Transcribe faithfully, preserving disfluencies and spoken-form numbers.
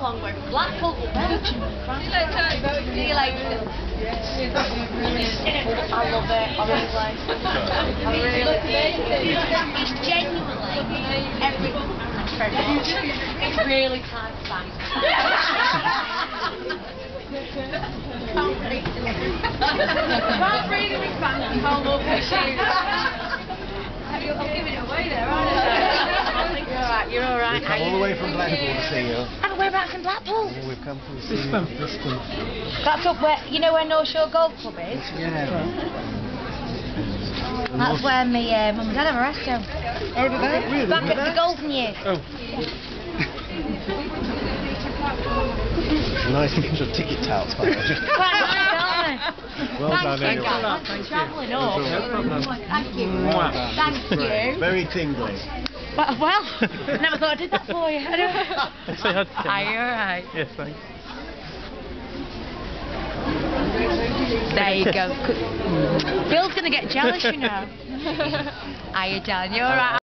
long way from Blackpool. See you later. I love it, honestly. I really do. It's genuinely every... Thanks very much. It's really time to thank. Can't breathe in it. Can't breathe in it, thank you. Can't love her shoes. I'm giving it away there, aren't I? You're alright, you're alright. We've come all the way from Blackpool to see you. And whereabouts in Blackpool? Oh, we've come to see you. This one. That's up where, you know where North Shore Golf Club is? Yeah. That's where me, uh, mum and dad have a restaurant. Oh, did they? Really? Back at the golden years. Oh. Nice picture of ticket touts. Quite nice, aren't they? Well Thank done, you, anyway. guys. Thanks for travelling up. No problem. Thank you. Well Thank you. Very tingly. But, well, never thought I did that for you. Anyway. Say hi to Tim. Are you alright? Yes, thanks. There you go. Bill's going to get jealous, you know. Are you, Dan? You alright?